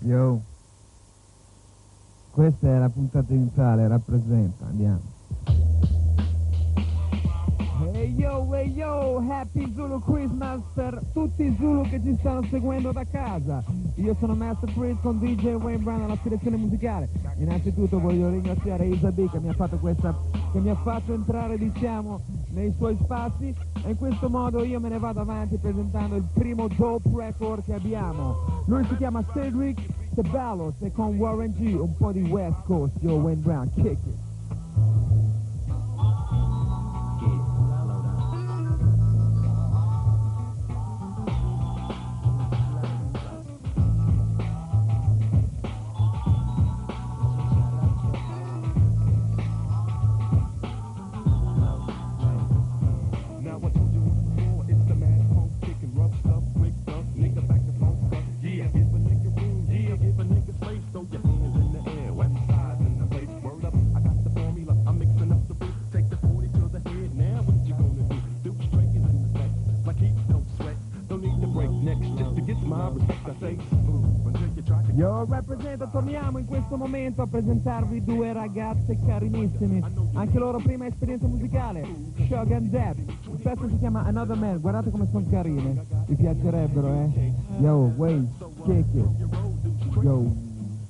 Yo, questa è la puntata iniziale, rappresenta, andiamo. Hey yo, Happy Zulu Christmas per tutti i Zulu che ci stanno seguendo da casa. Io sono Master Freeze con DJ Wayne Brown alla selezione musicale. Innanzitutto voglio ringraziare Isa B che mi ha fatto entrare, diciamo, nei suoi spazi, e in questo modo io me ne vado avanti presentando il primo dope record che abbiamo. Lui si chiama Cedric Ceballos e con Warren G, un po' di West Coast. Yo, Wayne Brown, kick it. Yo, rappresenta, torniamo in questo momento a presentarvi due ragazze carinissime, anche loro prima esperienza musicale, Shogun Depp, il pezzo si chiama Another Man, guardate come sono carine, vi piacerebbero, eh? Yo, wait, kick it, yo.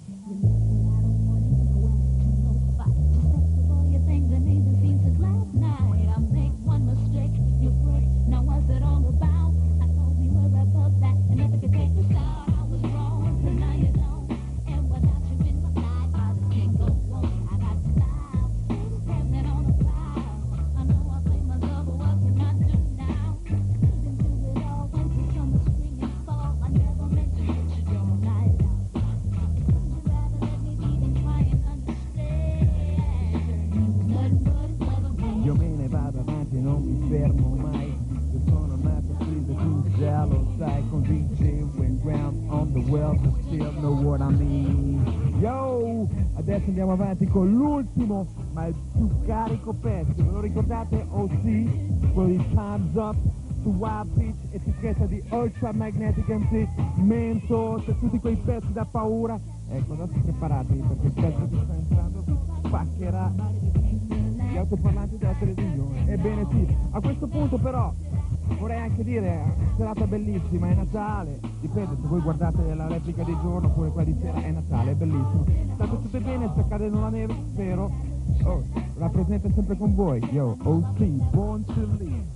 Adesso andiamo avanti con l'ultimo, ma il più carico pezzo, ve lo ricordate? OC, quello di Time's Up, su Wild Pitch, etichetta di Ultra Magnetic MC, Mentos e tutti quei pezzi da paura. Ecco, adesso preparatevi perché il pezzo che sta entrando spaccherà gli altoparlanti della televisione. Ebbene sì, a questo punto però vorrei anche dire, serata bellissima, è Natale, dipende se voi guardate la replica di giorno oppure quella di sera, è Natale, è bellissimo. State tutte bene, sta cadendo la neve, spero. Oh, rappresenta sempre con voi, yo, OC, Born to Live.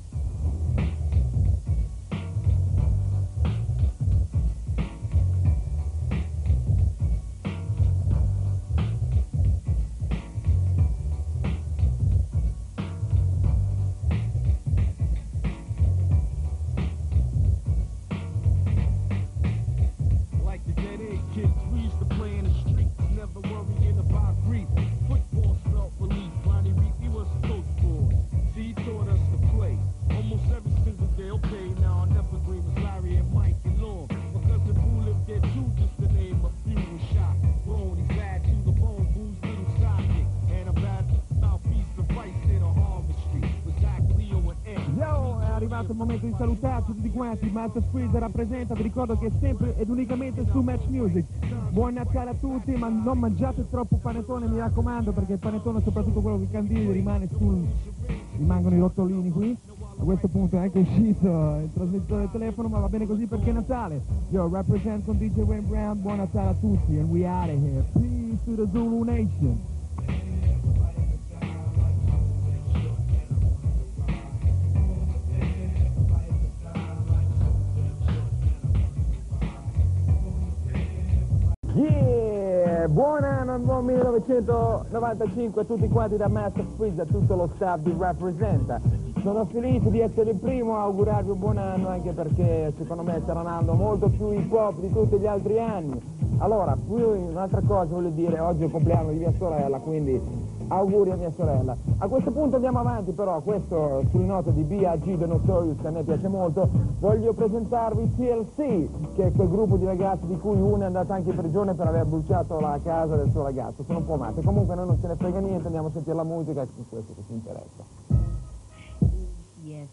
Il momento di salutarci tutti quanti. Master Freeze rappresenta, vi ricordo che è sempre ed unicamente su Match Music. Buon Natale a tutti, ma non mangiate troppo panettone, mi raccomando, perché il panettone, soprattutto quello che candidi, rimangono i rotolini qui. A questo punto è anche uscito il trasmettitore del telefono, ma va bene così perché è Natale. Yo, represent con DJ Wayne Brown, buon Natale a tutti, and we out of here. Peace to the Zulu Nation. Buon anno, buon 1995 a tutti quanti da Master Freeze, a tutto lo staff di Rappresenta. Sono felice di essere il primo a augurarvi un buon anno, anche perché secondo me sarà un anno molto più hip hop di tutti gli altri anni. Allora, poi un'altra cosa voglio dire, oggi è il compleanno di mia sorella, quindi auguri a mia sorella. A questo punto andiamo avanti però, questo sulle note di B.I.G. The Notorious, che a me piace molto. Voglio presentarvi TLC, che è quel gruppo di ragazzi di cui uno è andato anche in prigione per aver bruciato la casa del suo ragazzo. Sono un po' matti, comunque noi non ce ne frega niente, andiamo a sentire la musica, è questo che ci interessa. Yes.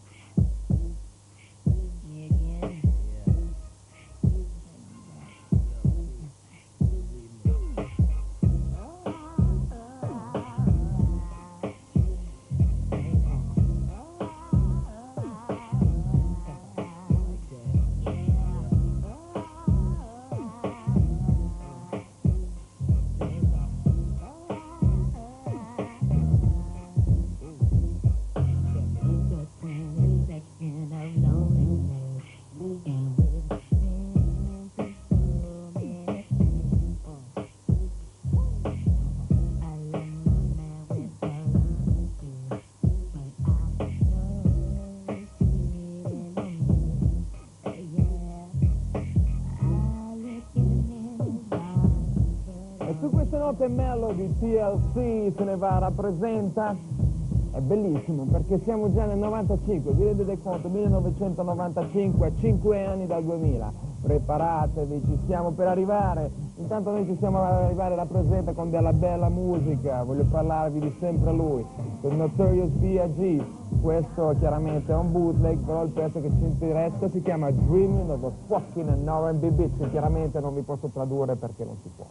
Su questa notte Melody TLC se ne va a rappresenta. È bellissimo perché siamo già nel 95, vi rendete conto, 1995, 5 anni dal 2000. Preparatevi, ci stiamo per arrivare. Intanto noi ci stiamo per arrivare, rappresenta con della bella musica. Voglio parlarvi di sempre lui, il Notorious B.I.G. Questo chiaramente è un bootleg, però il pezzo che ci interessa si chiama Dreaming of a Fucking and R&B Bitch. Chiaramente non vi posso tradurre perché non si può.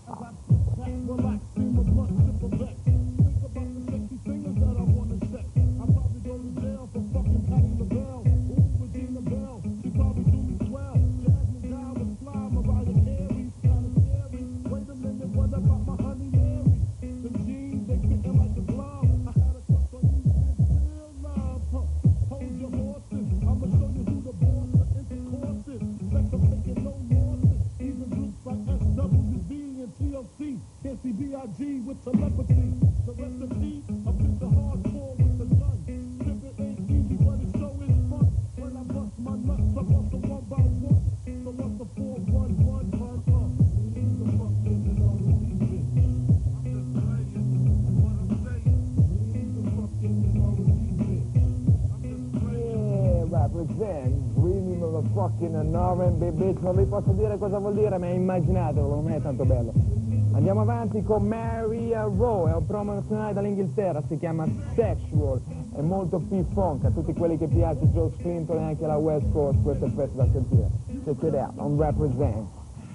B.I.G. with telepathy, the recipe of the hardcore with the gun. If it ain't easy, but it sure is fun. When I bust my nuts, I bust them one by one. So what's the 411 fun? Leave the fucking and all the music. I'm just saying what I'm saying. Leave the fucking and all the music. I'm just saying. Represent, Dreaming of a Fucking and R&B Bitch. Non vi posso dire cosa vuol dire, ma immaginatelo, non è tanto bello. Andiamo avanti con Maria Rowe, è un promozionale dall'Inghilterra, si chiama Sexual, è molto P-Funk, a tutti quelli che piace George Clinton e anche la West Coast, questo è il pezzo da sentire. Check it out, on Represent.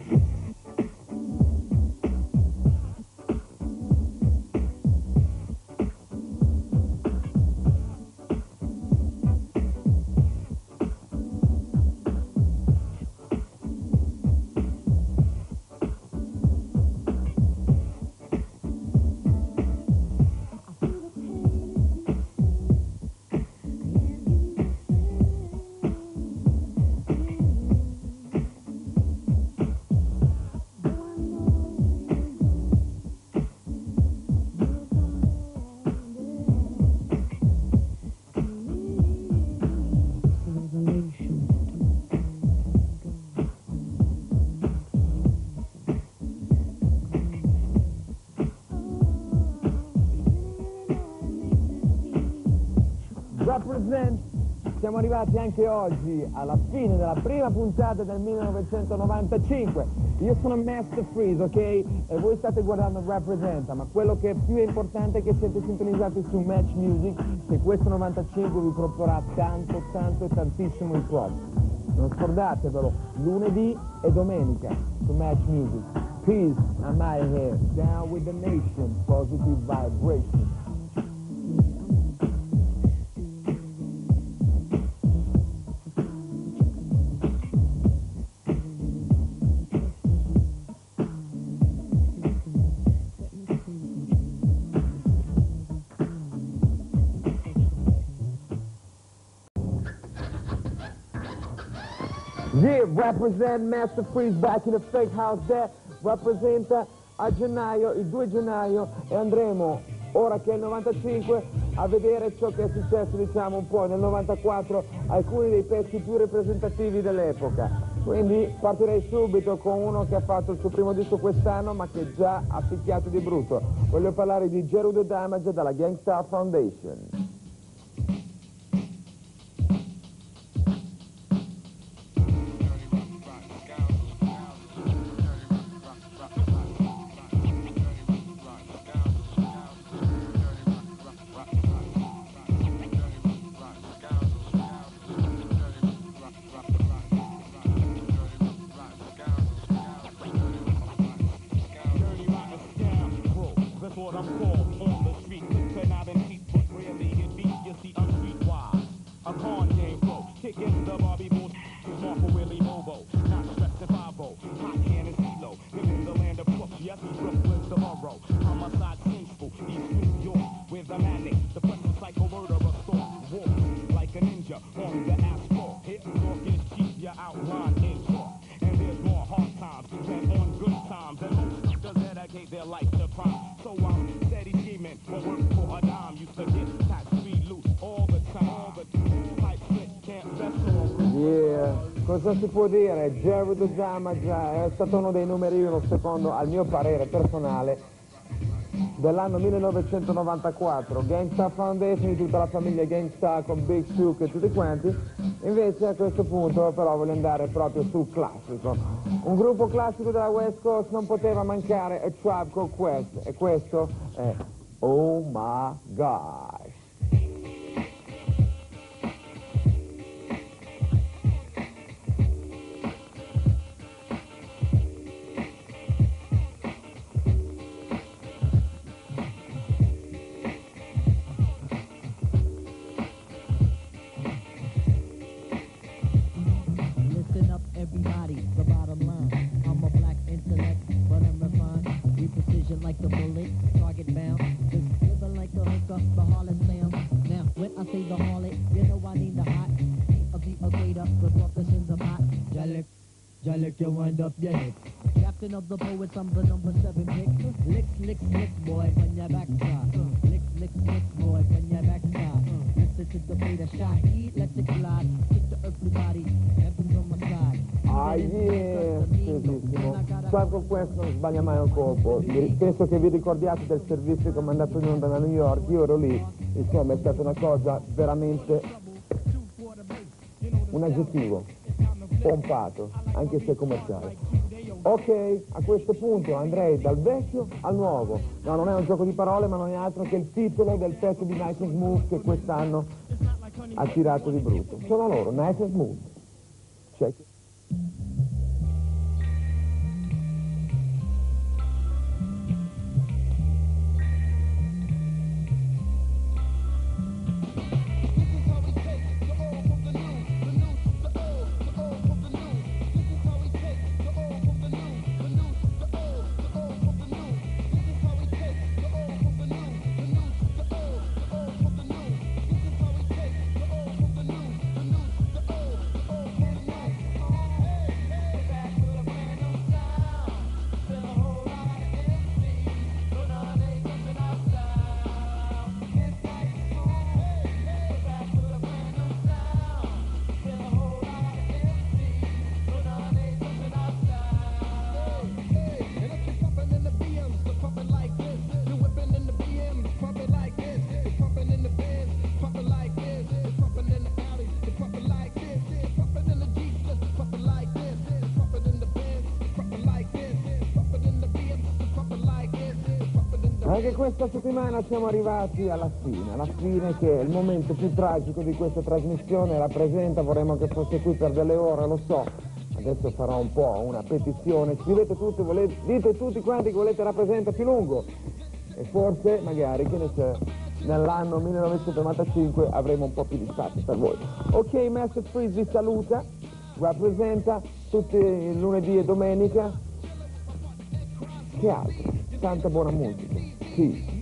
Represent. Siamo arrivati anche oggi alla fine della prima puntata del 1995. Io sono Master Freeze, ok? E voi state guardando Representa, ma quello che è più importante è che siete sintonizzati su Match Music, che questo 95 vi proporrà tanto, tanto e tantissimo hip hop. Non scordatevelo, lunedì e domenica su Match Music. Peace, I'm out of here. Down with the nation, positive vibration. Yeah, Represent, Master Freeze back in the fake house there. Rappresenta a gennaio, il 2 gennaio, e andremo, ora che è il 95, a vedere ciò che è successo, diciamo, un po' nel 94, alcuni dei pezzi più rappresentativi dell'epoca. Quindi partirei subito con uno che ha fatto il suo primo disco quest'anno, ma che già ha picchiato di brutto. Voglio parlare di Gerudo Damage dalla Gangstar Foundation. Cosa si può dire? Jerry the Jamaja è stato uno dei numeri uno, secondo al mio parere personale, dell'anno 1994. Gangsta Foundation di tutta la famiglia Gangsta con Big Shook e tutti quanti. Invece a questo punto però voglio andare proprio sul classico. Un gruppo classico della West Coast non poteva mancare, A Tribe Called Quest, e questo è Oh My Gosh. Listen up, everybody, the bottom line. I'm a black intellect, but I'm refined. We precision like the bullet, target bound. Just living like the hooker, the harlot sound. Now, when I say the harlot, you know I mean the hot. Heat of the equator, the corpusins of hot. Jalek, you wind up your head. Captain of the poets, I'm the number 7 pick. Licks, boy, when your backside. Licks, boy, when your backside. Listen to the beta shot, heat, let it glide. Kick the earthly body, heaven's on my side. Ah, yeah, bellissimo. Quando questo non sbaglia mai un colpo. Penso che vi ricordiate del servizio che ho mandato in onda da New York, io ero lì, insomma è stata una cosa veramente un aggettivo, pompato, anche se commerciale. Ok, a questo punto andrei dal vecchio al nuovo. No, non è un gioco di parole, ma non è altro che il titolo del pezzo di Nice and Smooth che quest'anno ha tirato di brutto. Sono loro, Nice and Smooth. Check it. Anche questa settimana siamo arrivati alla fine che è il momento più tragico di questa trasmissione, rappresenta, vorremmo che fosse qui per delle ore, lo so, adesso farò un po' una petizione, scrivete tutti, dite tutti quanti che volete rappresenta più lungo e forse, magari, che ne so, nell'anno 1995 avremo un po' più di spazio per voi. Ok, Master Freeze vi saluta, rappresenta tutti i lunedì e domenica, che altro? Tanta buona musica. Peace.